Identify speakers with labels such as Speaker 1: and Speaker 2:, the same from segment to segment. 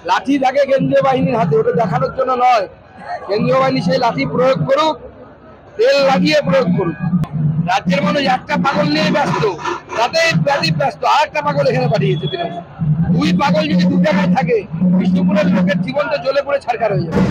Speaker 1: লাঠি থাকে কেন্দ্রীয় বাহিনীর হাতে, ওটা দেখানোর জন্য নয়। কেন্দ্রীয় বাহিনী সেই লাঠি প্রয়োগ করুক, তেল লাগিয়ে প্রয়োগ করুক। রাজ্যের মানুষ একটা পাগল নিয়ে ব্যস্ত, তাতে ব্যস্ত, আর একটা পাগল এখানে পাঠিয়েছে তৃণমূল। দুই পাগল যদি দু জায়গায় থাকে, বিষ্ণুপুরের লোকের জীবনটা জ্বলে পড়ে ছারখার হয়ে যাবে।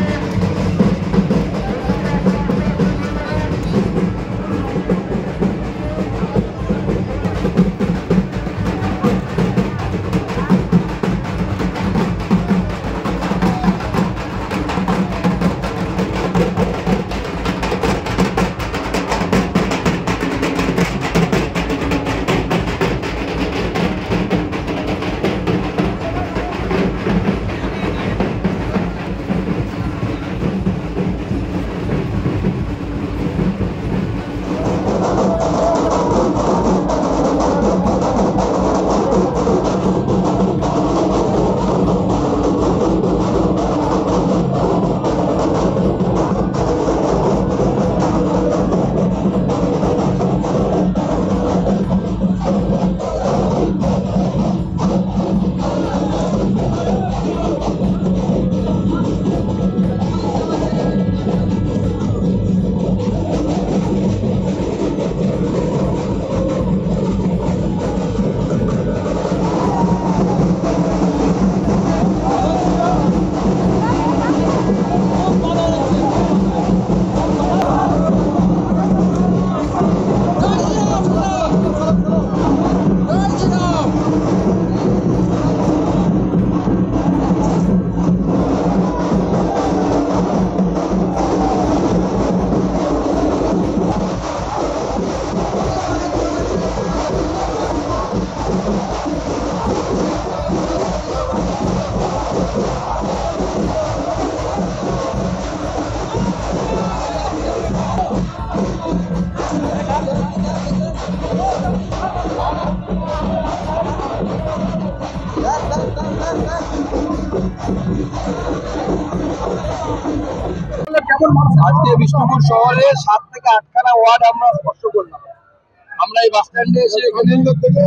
Speaker 1: আজকে বিষ্ণুপুর শহরে 7 থেকে 8খানা ওয়ার্ড আমরা স্পর্শ করলাম। আমরা এই বাস স্ট্যান্ডে এসে এখানে থেকে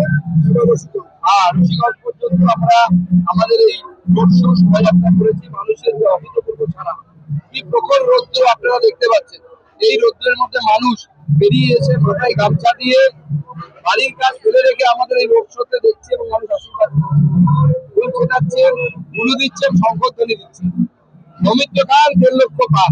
Speaker 1: রশিগঞ্জ পর্যন্ত আমরা আমাদের এই রোড শো শোভাযাত্রা করেছি। মানুষের যে অভূতপূর্ব ছাড়া, কি প্রখর রৌদ্র আপনারা দেখতে পাচ্ছেন। এই রৌদ্রের মধ্যে মানুষ বেরিয়ে এসে মাথায় গামছা দিয়ে বাড়ির কাজ ফেলে রেখে আমাদের এই রোড শোতে দেখছে এবং মানুষ আশীর্বাদ ছেটাচ্ছেন, গুরু দিচ্ছেন, শঙ্খধ্বনি দিচ্ছেন। সৌমিত্র খান 1.5 লক্ষ পার,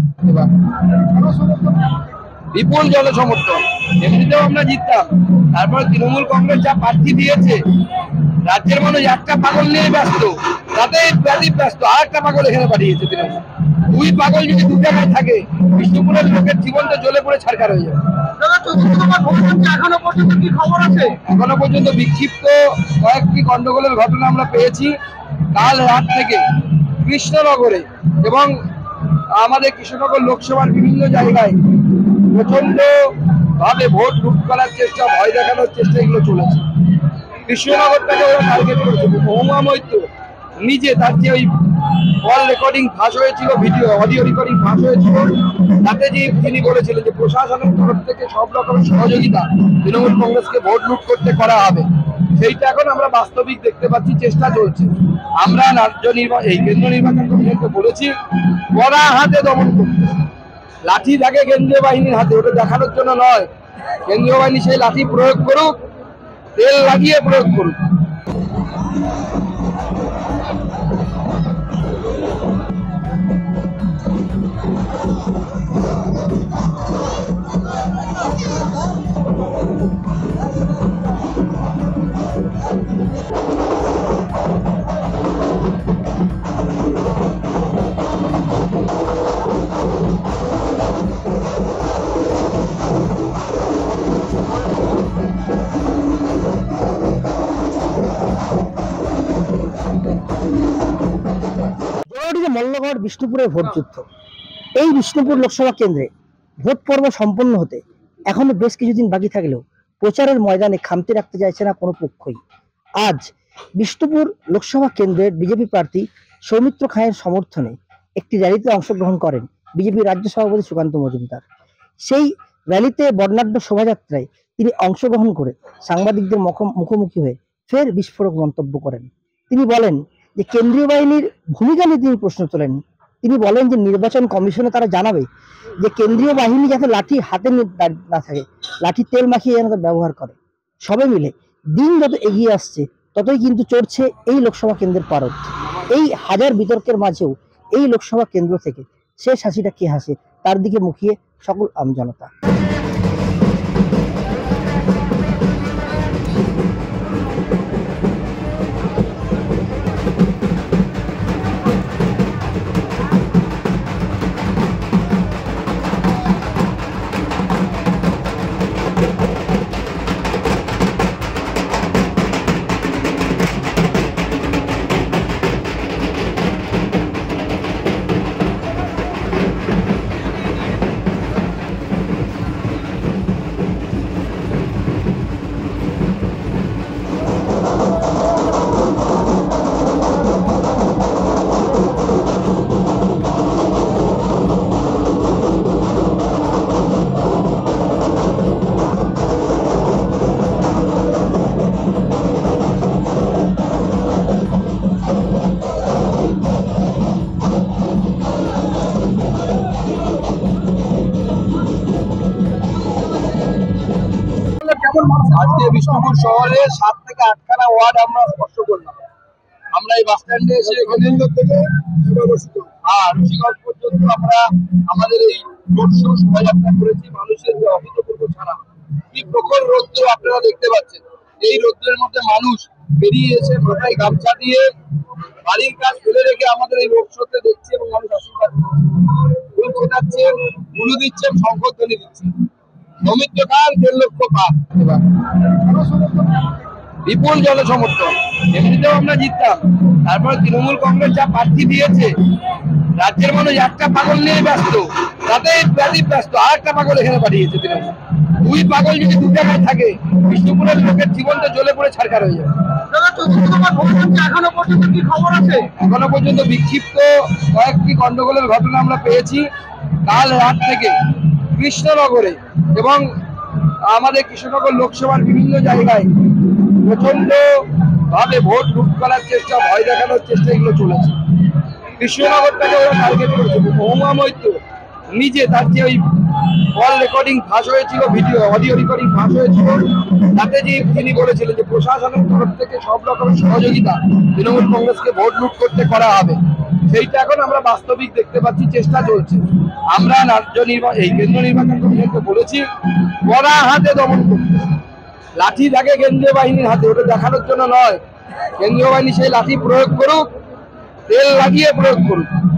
Speaker 1: বিপুল জনসমর্থন। এমনিতেও আমরা জিততাম, তারপরে তৃণমূল কংগ্রেস যা প্রার্থী দিয়েছে, রাজ্যের মানুষ একটা পাগল নিয়ে ব্যস্ত, তাতে ব্যস্ত, আর একটা পাগল এখানে পাঠিয়েছে তৃণমূল। দুই পাগল যদি দু জায়গায় থাকে, বিষ্ণুপুরের লোকের জীবনটা জ্বলে পড়ে ছারখার হয়ে যাবে। এখনো পর্যন্ত বিক্ষিপ্ত কয়েকটি গন্ডগোলের ঘটনা আমরা পেয়েছি। কাল রাত থেকে কৃষ্ণনগরে এবং আমাদের কৃষ্ণনগর লোকসভার বিভিন্ন জায়গায় প্রচন্ড ভাবে ভোট লুট করার চেষ্টা, ভয় দেখানোর চেষ্টা এগুলো চলেছে। কৃষ্ণনগরটাকে ওরা টার্গেট করেছে। মহুয়া মৈত্র নিজে তার যে ওই কল রেকর্ডিং ফাঁস হয়েছিল, অডিও রেকর্ডিং ফাঁস হয়েছিল, তাতে যে তিনি বলেছিলেন যে প্রশাসনের তরফ থেকে সব রকমের সহযোগিতা তৃণমূল কংগ্রেসকে ভোট লুট করতে করা হবে, সেইটা এখন আমরা বাস্তবিক দেখতে পাচ্ছি, চেষ্টা চলছে। আমরা এই কেন্দ্র নির্বাচন কমিশনকে বলেছি কড়া হাতে দমন করতে। লাঠি থাকে কেন্দ্রীয় বাহিনীর হাতে, ওটা দেখানোর জন্য নয়। কেন্দ্রীয় বাহিনী সেই লাঠি প্রয়োগ করুক, তেল লাগিয়ে প্রয়োগ করুক।
Speaker 2: মল্লগড় বিষ্ণুপুরের ভোট যুদ্ধ। এই বিষ্ণুপুর লোকসভা কেন্দ্রে ভোট পর্ব সম্পন্ন হতে এখনো বেশ কিছুদিন বাকি থাকলেও প্রচারের ময়দানে খামতি রাখতে চাইছে না কোনো পক্ষই। আজ বিষ্ণুপুর লোকসভা কেন্দ্রের বিজেপি প্রার্থী সৌমিত্র খানের সমর্থনে একটি র্যালিতে অংশগ্রহণ করেন বিজেপি রাজ্য সভাপতি সুকান্ত মজুমদার। সেই র্যালিতে বর্ণাঢ্য শোভাযাত্রায় তিনি অংশগ্রহণ করে সাংবাদিকদের মুখোমুখি হয়ে ফের বিস্ফোরক মন্তব্য করেন। তিনি বলেন যে কেন্দ্রীয় বাহিনীর ভূমিকা নিয়ে তিনি প্রশ্ন তোলেন। তিনি বলেন যে নির্বাচন কমিশনে তারা জানাবে যে কেন্দ্রীয় বাহিনী যাতে লাঠি হাতে না থাকে, লাঠি তেল মাখিয়ে যেন তারা ব্যবহার করে। সবে মিলে দিন যত এগিয়ে আসছে ততই কিন্তু চড়ছে এই লোকসভা কেন্দ্রের পারদ। এই হাজার বিতর্কের মাঝেও এই লোকসভা কেন্দ্র থেকে শেষ হাসিটা কে হাসে তার দিকে মুখিয়ে সকল আমজনতা।
Speaker 1: আজকে বিষ্ণুপুর শহরে 7 থেকে 8খানা ওয়ার্ড আমরা স্পর্শ করলাম। আমরা এই বাস স্ট্যান্ডে এসে এখানে রশিগঞ্জ পর্যন্ত আমরা আমাদের এই রোড শো শোভাযাত্রা করেছি। মানুষের যে অভূতপূর্ব ছাড়া, কি প্রখর রৌদ্র আপনারা দেখতে পাচ্ছেন। এই রৌদ্রের মধ্যে মানুষ বেরিয়ে এসে মাথায় গামছা দিয়ে বাড়ির কাজ ফেলে রেখে আমাদের এই রোড শোতে দেখছে এবং মানুষ আশীর্বাদ ফুল ছেটাচ্ছেন, গুরু দিচ্ছেন, শঙ্খধ্বনি দিচ্ছেন। সৌমিত্রকার 1.5 লক্ষ পার, বিপুল জনসমর্থন। এমনিতেও আমরা জিততাম, তারপর তৃণমূল কংগ্রেস যা প্রার্থী দিয়েছে, রাজ্যের মানুষ একটা পাগল নিয়ে ব্যস্ত, তাতে ব্যস্ত আর একটা পাগল এখানে পাঠিয়েছে তৃণমূল। 2 পাগল যদি 2 জায়গায় থাকে, বিষ্ণুপুরের লোকের জীবনটা জ্বলে পড়ে ছারখার হয়ে যাবে।
Speaker 3: এখনো পর্যন্ত কি খবর আছে?
Speaker 1: এখনো পর্যন্ত বিক্ষিপ্ত কয়েকটি গন্ডগোলের ঘটনা আমরা পেয়েছি। কাল রাত থেকে কৃষ্ণনগরে এবং আমাদের কৃষ্ণনগর লোকসভার বিভিন্ন জায়গায় প্রচন্ড ভাবে ভোট লুট করার চেষ্টা, ভয় দেখানোর চেষ্টা এগুলো চলেছে। কৃষ্ণনগরটাকে ওরা টার্গেট করেছে। মহুয়া মৈত্র নিজে তার যে ওই কল রেকর্ডিং ফাঁস হয়েছিল, ভিডিও অডিও রেকর্ডিং ফাঁস হয়েছিল, তাতে যে তিনি বলেছিলেন যে প্রশাসনের তরফ থেকে সব রকমের সহযোগিতা তৃণমূল কংগ্রেসকে ভোট লুট করতে করা হবে, সেইটা এখন আমরা বাস্তবিক দেখতে পাচ্ছি, চেষ্টা চলছে। আমরা এই কেন্দ্রীয় নির্বাচন কমিশনকে বলেছি কড়া হাতে দমন করতে। লাঠি থাকে কেন্দ্রীয় বাহিনীর হাতে, ওটা দেখানোর জন্য নয়। কেন্দ্রীয় বাহিনী সেই লাঠি প্রয়োগ করুক, তেল লাগিয়ে প্রয়োগ করুক,